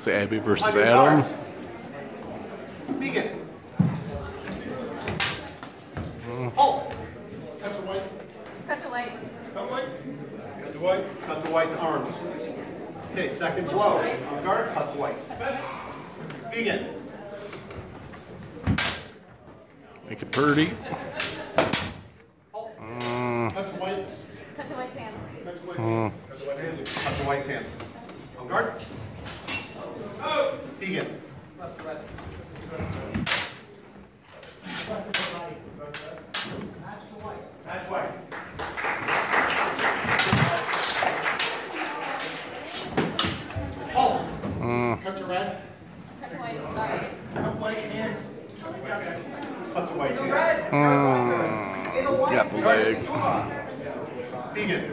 It's Abbey versus Adam. Begin. Halt. Cut to white. Cut to white. Cut white. Cut to white. Cut to white's arms. Okay, second blow. On guard, cut to white. Begin. Make it pretty. Halt. Cut to white. Cut to white's hands. Cut to white hands. Cut to white's hands. On guard. Begin. Match white. Halt. Cut to red. Cut to white. Sorry. Cut white hand. Cut to white's hand. Got the leg. Begin.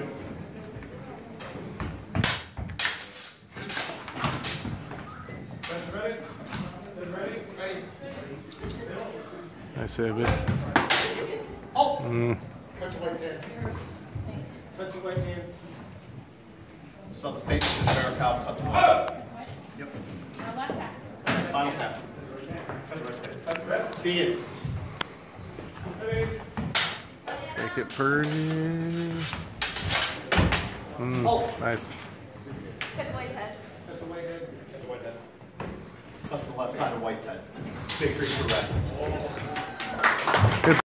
Ready? Nice, Abbey. Halt. Cut to white's hands. Cut to white's hand. So the face is bear cow. Cut to white. Yep. Now left pass. Final pass. Begin. Make it pretty. Nice. Cut to white's head. Cut to white head. Cut to white head. Cut to the left side of white's head. Victory for red.